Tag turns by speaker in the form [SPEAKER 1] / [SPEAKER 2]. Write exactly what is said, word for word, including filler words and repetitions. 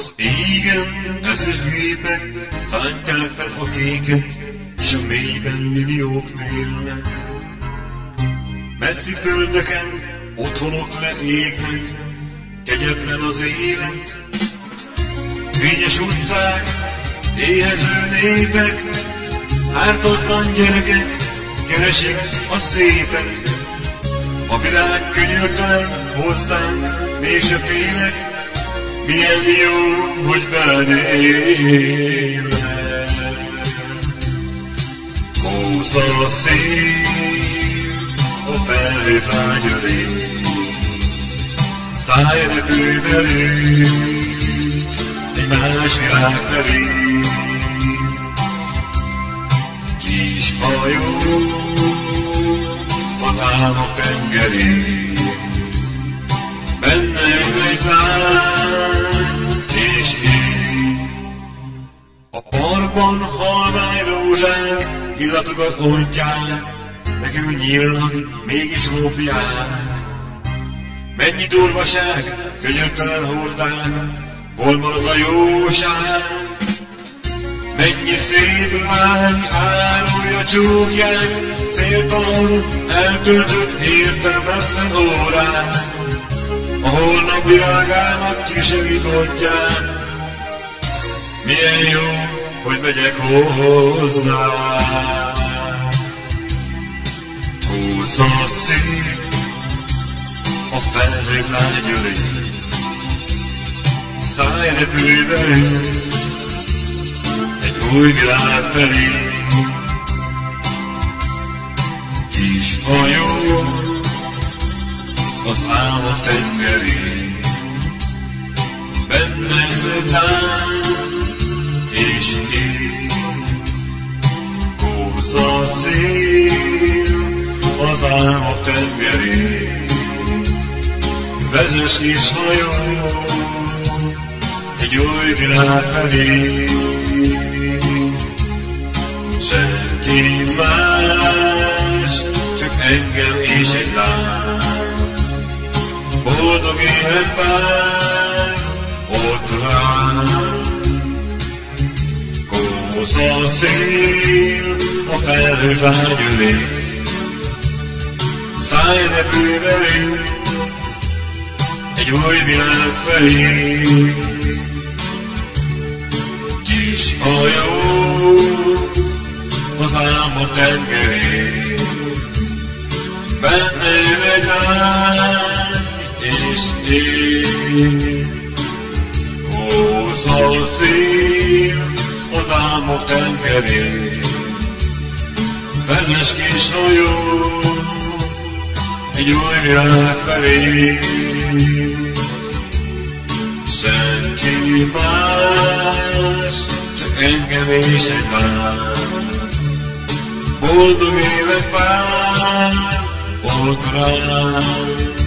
[SPEAKER 1] Az égen ezüst gépek szántják fel a kéket, s a mélyben milliók félnek. Messzi földeken otthonok leégnek, kegyetlen az élet. Fényes utcák, éhező népek, ártatlan gyerekek keresik a szépet. A világ könyörtelen hozzánk, mégse félek, milyen jó, hogy veled élek. Kósz a szél, a felhőt lágyölé, szállj repülj velünk egy más világ felé. Kis hajó az álmok tengerén, benne egy lány és én. A parkban halvány rózsák illatokat ontják, nekünk nyílnak, mégis lopják. Mennyi durvaság, könyörtelen hordák, hol marad a jóság? Mennyi szép lány árulja csókját, céltalan eltöltött értelmetlen órát. A holnap világának kisegít ottyát, milyen jó, hogy megyek hozzá. Kósz a szél, a felhők lágyölé, szállj repülj velünk egy új világ felé. Kis hajó az álmok tengerén, benne egy lány és én. Kósz a szél az álmok tengerén, vezess kis hajó egy új világ felé. Senki más, csak engem és egy lány, boldog élet vár ott ránk. Kósz a szél, a felhők lágyölé, szállj repülj velünk egy új világ felé. Kis hajó az álmok tengerén, benne egy lány és én. Kósz a szél az álmok tengerén, vezess kis hajó egy új világ felé. Senki más, csak engem és egy lány, boldog élet vár ott ránk.